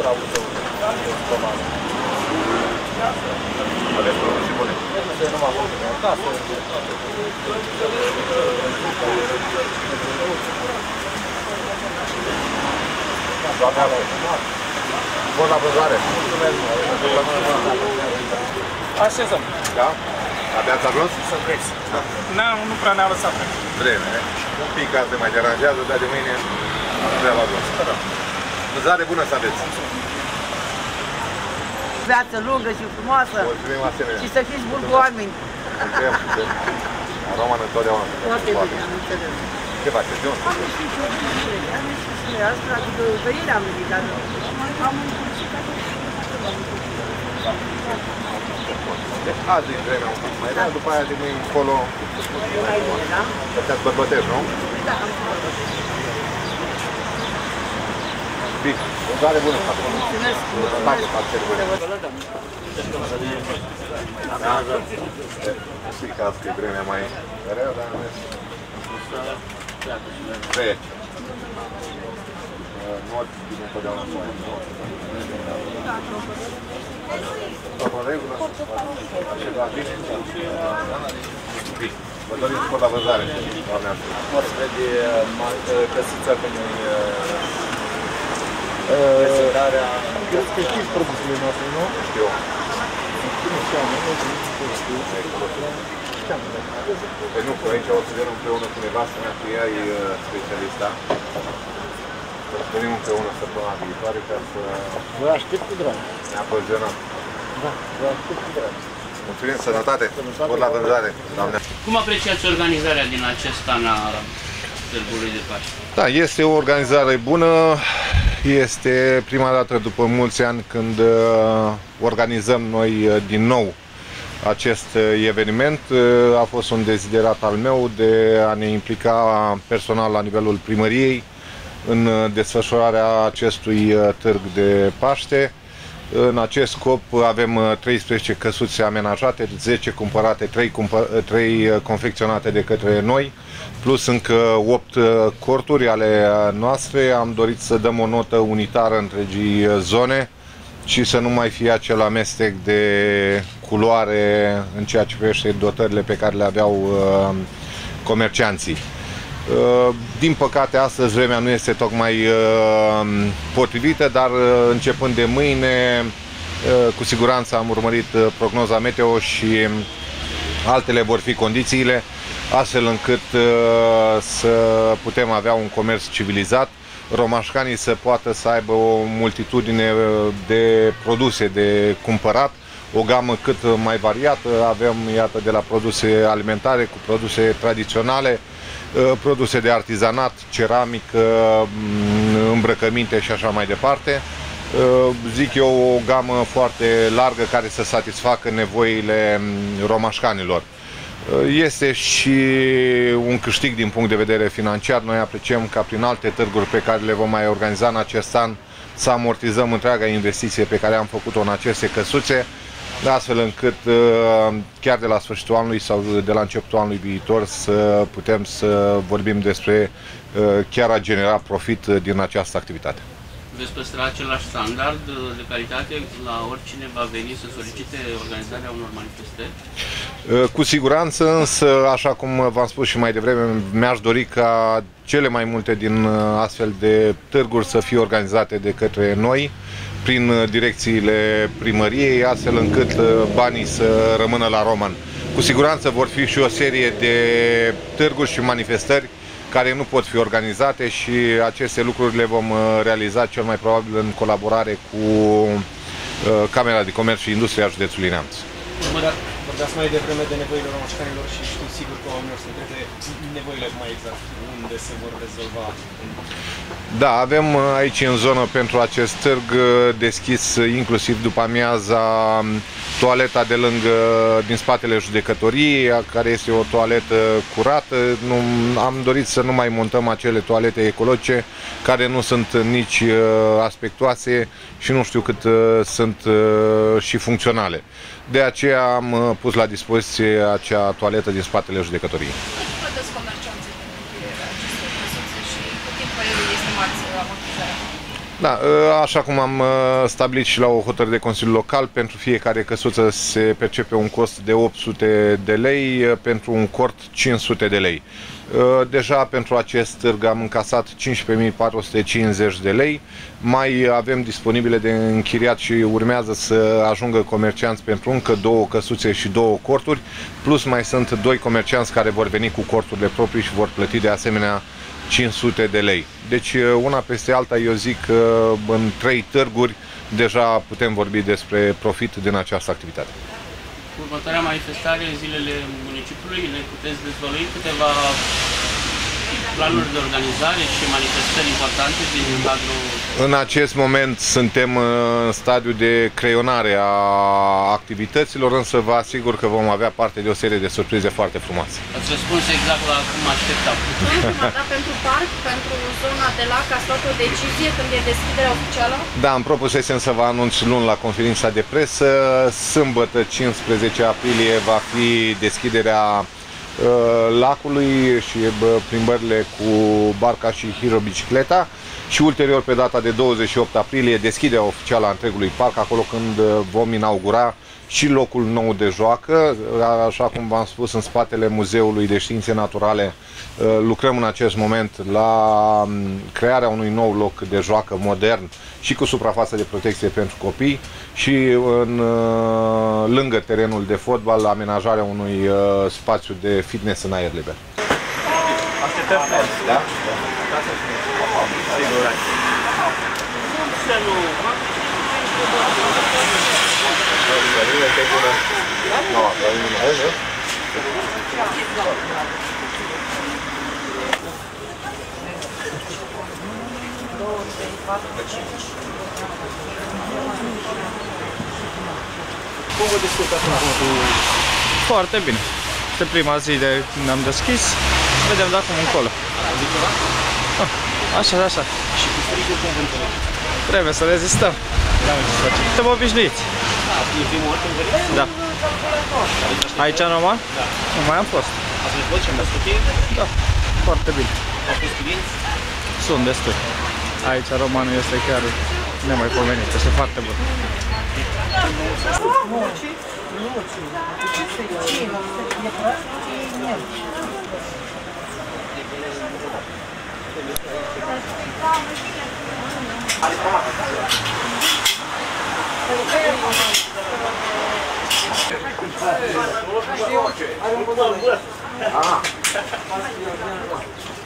bravo tău. Aveți produse bune. Produse numai bune, acasă. Doamne, bun la vânzare. Așezăm. Da? Abia ați ajuns? Să vreți. Nu prea ne-a lăsat vreme. Un pic azi de mai deranjează, dar de mâine treaba bună. Vânzare bună să aveți. Viață lungă și frumoasă. Mulțumim asemenea. Și să fiți buni cu oameni. Suntem. Roman întotdeauna. Foarte bine, am înțeles. Ce faceți? De unde? Am ieșit și eu din Chile. Am ieșit și eu. Asta, adică, pe ieri am venit, dar am încercat. Deci azi e vremea un pic mai rea, după aia de mâine încolo... E mai bine, da? Ăștia-ți bărbătești, nu? Da, am făcut. Bine, vânzare bună. Mulțumesc. Știi că asta e vremea mai rea, dar nu este. Trece. Not, bine, întotdeauna nu mai în regulă? Așa, bine? Bine. Vă dorim scot la vânzare, doamne ajută. Mă să vede căsița că nu-i prezentarea... Cred că știți produsele noastre, nu? Știu. Cum înseamnă? Nu știu. Păi nu, că aici o să vedem împreună cu nevastă mea, că ea e specialista. Să venim împreună săptămâna viitoare ca să Vă aștept cu drag. ne aprovizionăm. Da, vă aștept cu drag. Mulțumim, sănătate, scot la vânzare, doamne. Cum apreciați organizarea din acest an a Târgului de Paște? Da, este o organizare bună. Este prima dată după mulți ani când organizăm noi din nou acest eveniment. A fost un deziderat al meu de a ne implica personal la nivelul primăriei în desfășurarea acestui Târg de Paște. În acest scop avem 13 căsuțe amenajate, 10 cumpărate, 3 confecționate de către noi, plus încă 8 corturi ale noastre. Am dorit să dăm o notă unitară întregii zone și să nu mai fie acel amestec de culoare în ceea ce privește dotările pe care le aveau comercianții. Din păcate, astăzi vremea nu este tocmai potrivită, dar începând de mâine, cu siguranță am urmărit prognoza meteo și altele vor fi condițiile, astfel încât să putem avea un comerț civilizat, romașcanii să poată să aibă o multitudine de produse de cumpărat, o gamă cât mai variată. Avem, iată, de la produse alimentare cu produse tradiționale, produse de artizanat, ceramică, îmbrăcăminte și așa mai departe. Zic eu, o gamă foarte largă care să satisfacă nevoile romașcanilor. Este și un câștig din punct de vedere financiar. Noi apreciem ca prin alte târguri pe care le vom mai organiza în acest an să amortizăm întreaga investiție pe care am făcut-o în aceste căsuțe, astfel încât chiar de la sfârșitul anului sau de la începutul anului viitor să putem să vorbim despre chiar a genera profit din această activitate. Veți păstra același standard de calitate la oricine va veni să solicite organizarea unor manifestări? Cu siguranță, însă, așa cum v-am spus și mai devreme, mi-aș dori ca cele mai multe din astfel de târguri să fie organizate de către noi, prin direcțiile primăriei, astfel încât banii să rămână la Roman. Cu siguranță vor fi și o serie de târguri și manifestări care nu pot fi organizate și aceste lucruri le vom realiza cel mai probabil în colaborare cu Camera de Comerț și Industria Județului Neamț. Vorbeați mai devreme de nevoile romașcanilor și știu sigur că oamenilor să întrebe nevoile mai exact unde se vor rezolva. Da, avem aici în zonă pentru acest târg deschis inclusiv după amiaza toaleta de lângă, din spatele judecătoriei, care este o toaletă curată. Am dorit să nu mai montăm acele toalete ecologice care nu sunt nici aspectoase și nu știu cât sunt și funcționale. De aceea am pus la dispoziție acea toaletă din spatele judecătoriei. Cât plătesc comercianții pentru aceste căsuțe și cât timp este marți amortizarea? Da, așa cum am stabilit și la o hotărâre de Consiliu Local, pentru fiecare căsuță se percepe un cost de 800 de lei, pentru un cort 500 de lei. Deja pentru acest târg am încasat 15.450 de lei, mai avem disponibile de închiriat și urmează să ajungă comercianți pentru încă 2 căsuțe și 2 corturi, plus mai sunt 2 comercianți care vor veni cu corturile proprii și vor plăti de asemenea 500 de lei. Deci una peste alta, eu zic că în 3 târguri deja putem vorbi despre profit din această activitate. Următoarea manifestare în zilele municipiului, ne puteți dezvălui câteva planuri de organizare și manifestări importante din cadrul... În acest moment suntem în stadiu de creionare a activităților, însă vă asigur că vom avea parte de o serie de surprize foarte frumoase. Ați răspuns exact la cum așteptam. Dar pentru parc, pentru zona de lac, ați luat o decizie când e deschiderea oficială? Da, îmi propusesem să vă anunț luni la conferința de presă. Sâmbătă, 15 aprilie, va fi deschiderea lacului și plimbările cu barca și hirobicicleta și ulterior pe data de 28 aprilie deschiderea oficială a întregului parc, acolo când vom inaugura și locul nou de joacă. Așa cum v-am spus, în spatele Muzeului de Științe Naturale lucrăm în acest moment la crearea unui nou loc de joacă modern și cu suprafață de protecție pentru copii și lângă terenul de fotbal amenajarea unui spațiu de fitness în aer liber. Da? Cum vă descurcați acum cu... Foarte bine. Este prima zi de când am deschis. Vedem de acum încolo. Așa, așa. Și cu frigul cum vă înțelegeți? Trebuie să rezistăm. Suntem obișnuiți. E primul ori când veniți? Da. Aici în Roman? Da. Nu mai am fost. Ați văzut și am fost ok? Da. Foarte bine. Au fost clienți? Sunt destul. Aici romanul este chiar nemaipomenit. Este foarte bun. Are un